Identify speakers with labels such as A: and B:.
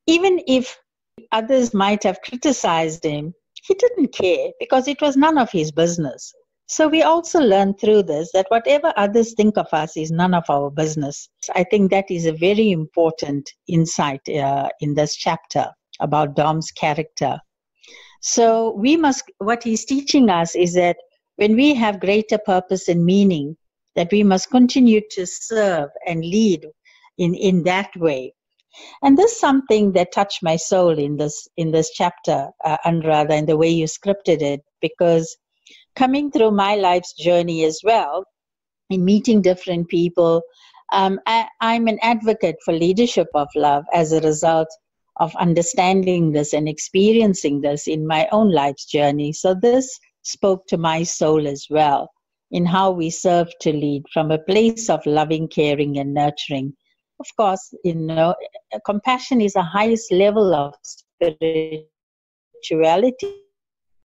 A: even if others might have criticized him, he didn't care because it was none of his business. So we also learn through this that whatever others think of us is none of our business. I think that is a very important insight in this chapter about Dom's character. So what he's teaching us is that when we have greater purpose and meaning, that we must continue to serve and lead in that way. And this is something that touched my soul in this chapter, Anuradha, in the way you scripted it, because coming through my life's journey as well, in meeting different people, I'm an advocate for leadership of love as a result of understanding this and experiencing this in my own life's journey. So this spoke to my soul as well, in how we serve to lead from a place of loving, caring, and nurturing. Of course, compassion is the highest level of spirituality,